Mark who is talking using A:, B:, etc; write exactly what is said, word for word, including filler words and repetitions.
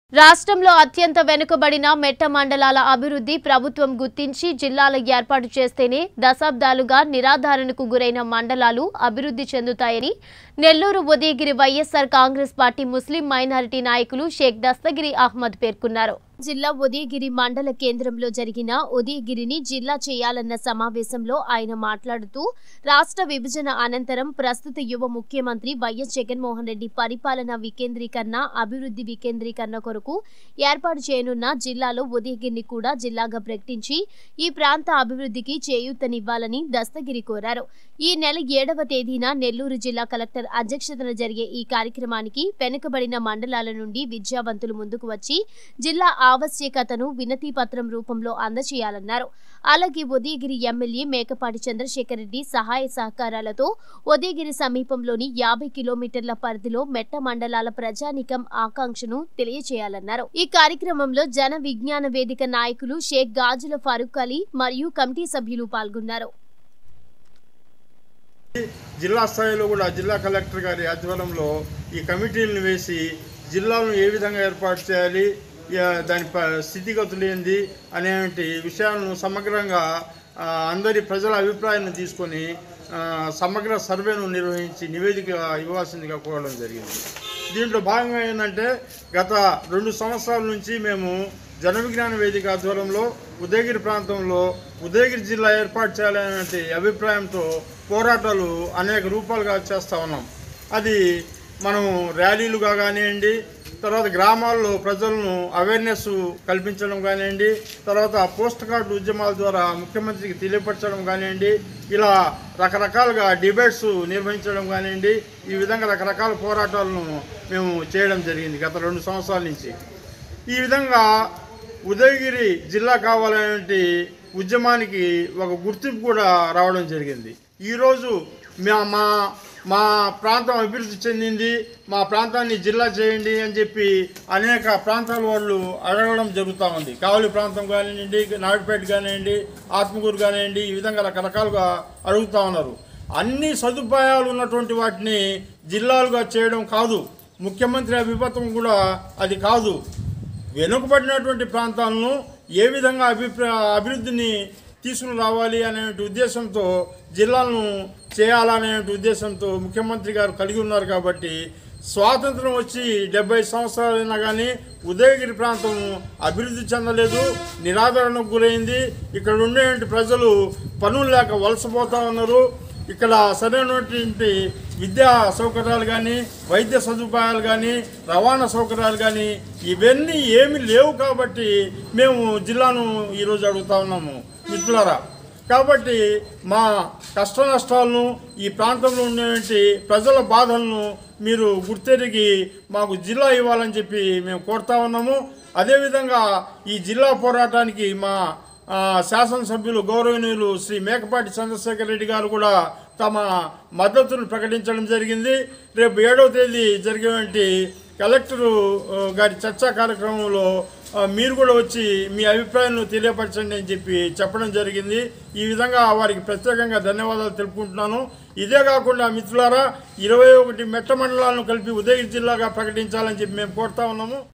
A: రాష్ట్రంలో అత్యంత వెనుకబడిన మెట్ట మండలాల అభివృద్ధి ప్రభుత్వం గుర్తించి జిల్లాల ఏర్పాటు చేస్తేనే దశాబ్దాలుగా నిరాధారణకు గురైన మండలాలు అభివృద్ధి చెందుతాయని నెల్లూరు ఉదయగిరి వైఎస్ఆర్ కాంగ్రెస్ పార్టీ ముస్లిం మైనారిటీ నాయకులు షేక్ దస్తగిరి అహ్మద్ పేర్కొన్నారు. జిల్లా ఉదయగిరి మండల కేంద్రంలో జరిగిన ఉదయగిరిని జిల్లా చేయాలన్న సమావేశంలో ఆయన మాట్లాడుతూ రాష్ట్ర విభజన అనంతరం ప్రస్తుత యువ ముఖ్యమంత్రి వైఎస్ జగన్మోహన్ రెడ్డి పరిపాలన వికేంద్రీకరణ అభివృద్ధి వికేంద్రీకరణ కొరకు ఏర్పాటు చేయనున్న జిల్లాలో ఉదయగిరిని కూడా జిల్లాగా ప్రకటించి ఈ ప్రాంత అభివృద్ధికి చేయూతనివ్వాలని దస్తగిరి కోరారు. ఈ నెల ఏడవ తేదీన నెల్లూరు జిల్లా కలెక్టర్ అధ్యక్షతన జరిగే ఈ కార్యక్రమానికి వెనుకబడిన మండలాల నుండి విద్యావంతులు ముందుకు వచ్చి జిల్లా ఆవశ్యకతను వినతి పత్రం రూపంలో అందజేయాలన్నారు. అలాగే ఉదయగిరి ఎమ్మెల్యే మేకపాటి చంద్రశేఖర్ రెడ్డి సహాయ సహకారాలతో ఉదయగిరి సమీపంలోని యాభై కిలోమీటర్ల పరిధిలో మెట్ట మండలాల ప్రజానికం ఆకాంక్షను తెలియజేయాలన్నారు. ఈ కార్యక్రమంలో జన విజ్ఞాన వేదిక నాయకులు షేక్ గాజుల ఫారూక్ అలీ మరియు కమిటీ సభ్యులు పాల్గొన్నారు.
B: జిల్లా స్థాయిలో కూడా జిల్లా కలెక్టర్ గారి ఆధ్వర్యంలో ఈ కమిటీలను వేసి జిల్లాలను ఏ విధంగా ఏర్పాటు చేయాలి, దాని స్థితిగతులు ఏంది అనే విషయాలను సమగ్రంగా అందరి ప్రజల అభిప్రాయాన్ని తీసుకొని సమగ్ర సర్వేను నిర్వహించి నివేదిక ఇవ్వాల్సిందిగా కోరడం జరిగింది. దీంట్లో భాగంగా ఏంటంటే గత రెండు సంవత్సరాల నుంచి మేము జన విజ్ఞాన వేదిక ఆధ్వర్యంలో ఉదయగిరి ప్రాంతంలో ఉదయగిరి జిల్లా ఏర్పాటు చేయాలనే అభిప్రాయంతో పోరాటాలు అనేక రూపాలుగా చేస్తూ ఉన్నాం. అది మనం ర్యాలీలుగా కానివ్వండి, తర్వాత గ్రామాల్లో ప్రజలను అవేర్నెస్ కల్పించడం కానివ్వండి, తర్వాత పోస్ట్ కార్డు ఉద్యమాల ద్వారా ముఖ్యమంత్రికి తెలియపరచడం కానివ్వండి, ఇలా రకరకాలుగా డిబేట్స్ నిర్వహించడం కానివ్వండి, ఈ విధంగా రకరకాల పోరాటాలను మేము చేయడం జరిగింది గత రెండు సంవత్సరాల నుంచి. ఈ విధంగా ఉదయగిరి జిల్లా కావాలనే ఉద్యమానికి ఒక గుర్తింపు కూడా రావడం జరిగింది. ఈరోజు మా మా ప్రాంతం అభివృద్ధి చెందింది, మా ప్రాంతాన్ని జిల్లా చేయండి అని చెప్పి అనేక ప్రాంతాల వాళ్ళు అడగడం జరుగుతూ ఉంది. కావలి ప్రాంతం కానివ్వండి, నాయుడుపేట కానివ్వండి, ఆత్మకూరు కానివ్వండి, ఈ విధంగా రకరకాలుగా అడుగుతూ ఉన్నారు. అన్ని సదుపాయాలు ఉన్నటువంటి వాటిని జిల్లాలుగా చేయడం కాదు, ముఖ్యమంత్రి అభిమతం కూడా అది కాదు. వెనుకబడినటువంటి ప్రాంతాలను ఏ విధంగా అభిప్రాయ అభివృద్ధిని తీసుకుని రావాలి అనే ఉద్దేశంతో జిల్లాలను చేయాలనే ఉద్దేశంతో ముఖ్యమంత్రి గారు కలిగి ఉన్నారు. కాబట్టి స్వాతంత్రం వచ్చి డెబ్బై సంవత్సరాలైనా కానీ ఉదయగిరి ప్రాంతం అభివృద్ధి చెందలేదు, నిరాదరణకు గురైంది. ఇక్కడ ఉండేటువంటి ప్రజలు పనులు లేక వలసపోతూ ఉన్నారు. ఇక్కడ సరైనటువంటి విద్యా సౌకర్యాలు కానీ, వైద్య సదుపాయాలు కానీ, రవాణా సౌకర్యాలు కానీ ఇవన్నీ ఏమీ లేవు. కాబట్టి మేము జిల్లాను ఈరోజు అడుగుతా ఉన్నాము మిత్రులారా. కాబట్టి మా కష్ట నష్టాలను, ఈ ప్రాంతంలో ఉండేటువంటి ప్రజల బాధలను మీరు గుర్తెరిగి మాకు జిల్లా ఇవ్వాలని చెప్పి మేము కోరుతా ఉన్నాము. అదేవిధంగా ఈ జిల్లా పోరాటానికి మా శాసనసభ్యులు గౌరవనీయులు శ్రీ మేకపాటి చంద్రశేఖర్ రెడ్డి గారు కూడా తమ మద్దతును ప్రకటించడం జరిగింది. రేపు ఏడవ తేదీ జరిగేటువంటి కలెక్టరు గారి చర్చా కార్యక్రమంలో మీరు కూడా వచ్చి మీ అభిప్రాయాలను తెలియపరచండి అని చెప్పి చెప్పడం జరిగింది. ఈ విధంగా వారికి ప్రత్యేకంగా ధన్యవాదాలు తెలుపుకుంటున్నాను. ఇదే కాకుండా మిత్రులారా, ఇరవై ఒకటి మెట్ట మండలాలను కలిపి ఉదయగిరి జిల్లాగా ప్రకటించాలని చెప్పి మేము కోరుతా ఉన్నాము.